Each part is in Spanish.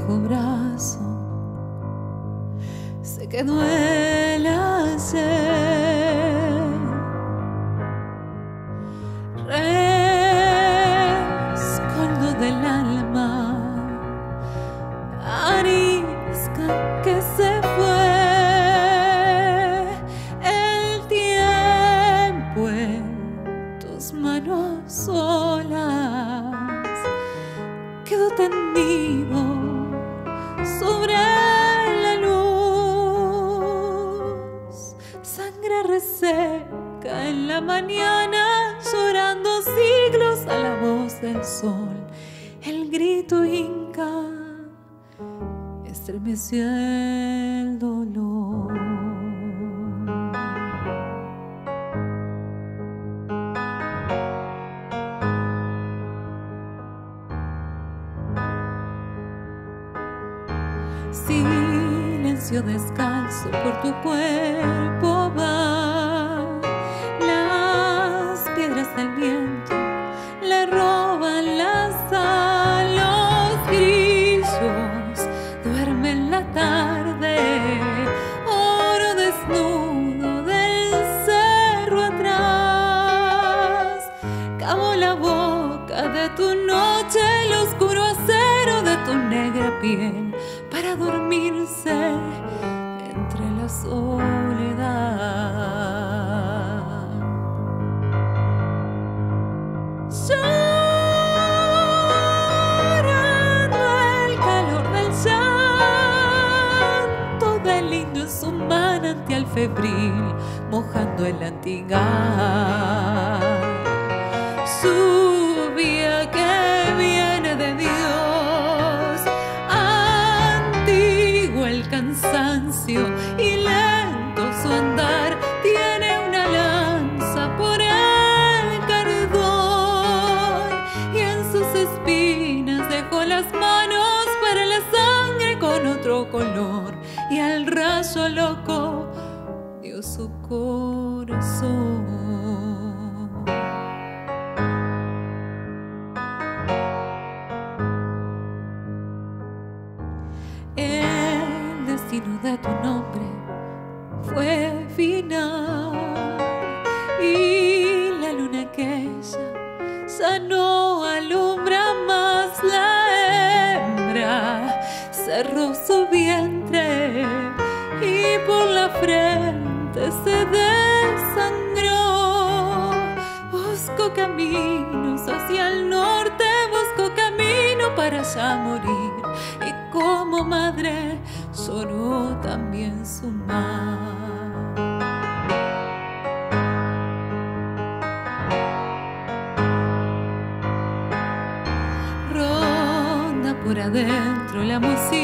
viejo brazo. Sé que duele ayer. Rescoldo del alma, arisca que se fue. El tiempo en tus manos solas quedó tendido sobre la luz. Sangre reseca en la mañana, llorando siglos a la voz del sol. El grito inca estremeció el dolor. Silencio descalzo por tu cuerpo va. Las piedras del viento le roban la sal. Los grillos duermen la tarde. Oro desnudo del cerro atrás. Cavo la boca de tu noche, el oscuro acero de tu negra piel, para dormirse entre la soledad. Llorando el calor del llanto del indio en su manantial febril, mojando el antigal. Su vía que viene de Dios, cansancio y lento su andar, tiene una lanza por el cardón, y en sus espinas dejó las manos para la sangre con otro color, y al rayo loco dio su corazón. El destino de tu nombre fue final, y la luna aquella ya no alumbra más. La hembra cerró su vientre y por la frente se desangró. Busco caminos hacia el norte, busco camino para ya morir, y como madre lloró también su mar. Ronda por adentro la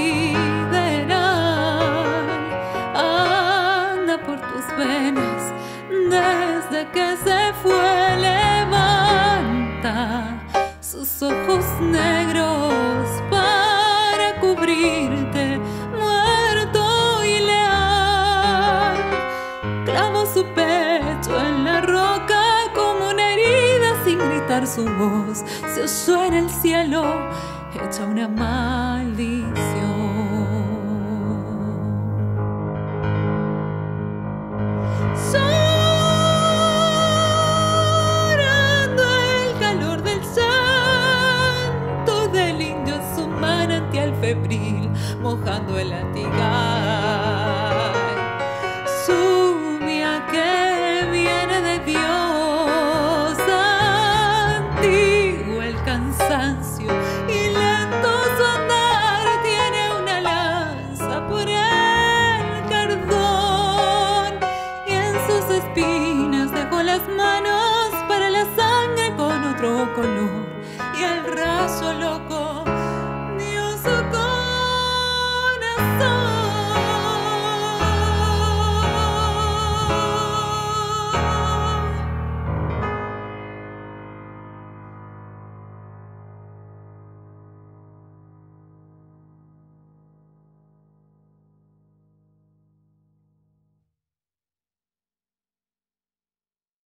musideral, anda por tus venas desde que se fue. Levanta sus ojos negros para cubrirte, muerto y leal. Clavó su pecho en la roca como una herida, sin gritar su voz se oyó en el cielo hecha una maldición. Llorando el calor del llanto del indio en su manantial febril, mojando el antigal. Su